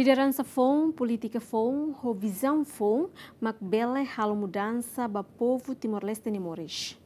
Liderança FON, política FON, visão FON, macbele halo mudança ba povo Timor-Leste Nimores.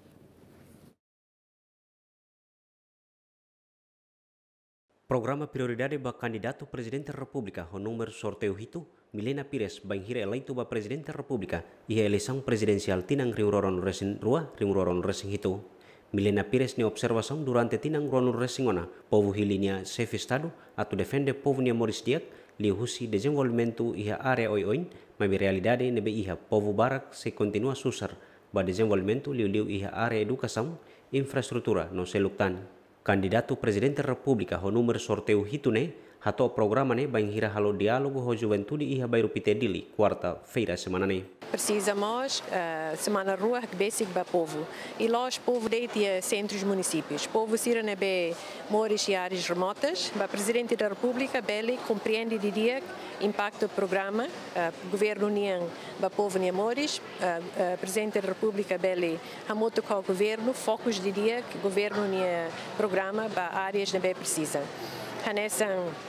Programa prioridade ba candidato presidente da República, o número sorteio hitu, Milena Pires banhira eleito ba presidente da República, e a eleição presidencial tinang ringroron resin rua, ringroron resin hitu. Milena Pires ne observação durante tinang ronur resingona, povo hilinia chefe estado, atau defende povo nia Moris Diak, li husi desenvolvimento iha area oi-oin, mas realidade nebe iha povo barak se continua susar, ba desenvolvimento liu iha area educação, infraestrutura no seluktan. Candidato presidente da República, o número sorteio hitune, hato programa ne banhira halo diálogo ho juventude iha bairu pitedili, quarta-feira semana ne. Precisamos semana rua que basic ba povo e nós povo deiti centros municípios povo sira nebe mores e áreas remotas ba presidente da República beli compreende de dia impacto do programa governo niang ba povo nia mores presidente da República beli hamoto com o governo focos de dia que governo nia programa ba áreas nebe precisa nessa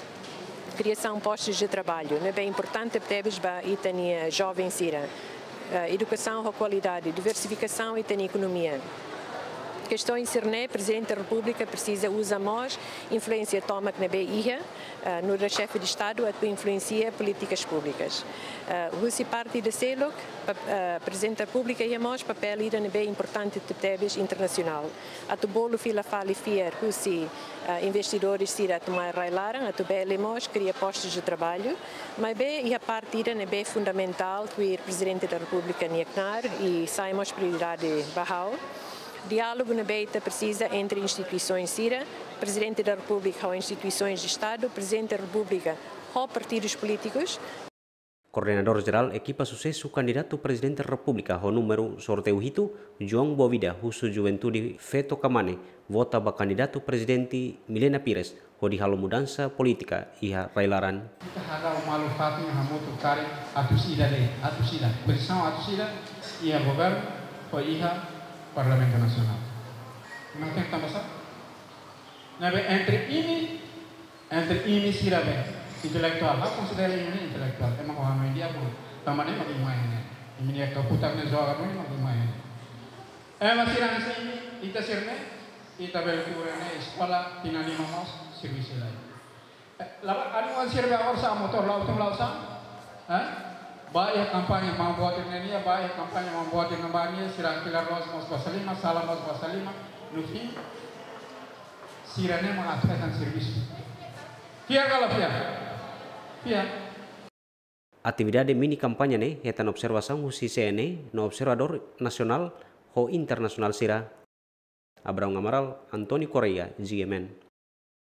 criação de postos de trabalho é bem importante para a itania jovem sira educação com qualidade diversificação e economia questões sirne presidente da República precisa usar mais influência toma que na BIA no chefe de estado a influencia políticas públicas o parte da CELOC presidente da República e mais papel ida na bem importante de temas internacional a tu bolo fila fali fier se investidores sira tomar railaram a tu bele mais cria postos de trabalho mas bem e a parte ida na bem fundamental que o presidente da República niaknar e saímos prioridade bahau diálogo na beita precisa entre instituições CIRA, Presidente da República ou instituições de Estado, Presidente da República ou partidos políticos. Coordenador Geral Equipa Sucesso Candidato Presidente da República, o número sorteio hitu, João Bovida, Husu Juventude Feto Kamane, vota ba candidato Presidente Milena Pires, o di halo mudança política iha railaran. Kita haga malu fatin hamutu kari atusida posição atusida iha governo o iha Parlamento Nacional. Não tem que estar entre ini sirabe intelektual. Aku considero ini intelektual. Emang orang media pun tamannya makin main. Ini dia keputar nih soal apa ini makin main. Masih rasa ini kita sirne kita berkurangnya sekolah tinani mamos servis lain. Lalu ada sirbe awal sama motor laut sama. Banyak kampanye membuat ini, banyak kampanye membuat ini, sirang pilar los mos basalima, salam mos basalima, nufi, sirane mengaturkan servis. Piar kalau piar. Atividade mini kampanye ne, hetan observação husi CNE, no observador nacional ho internacional sira. Abraham Amaral, Antoni Correia, GMN.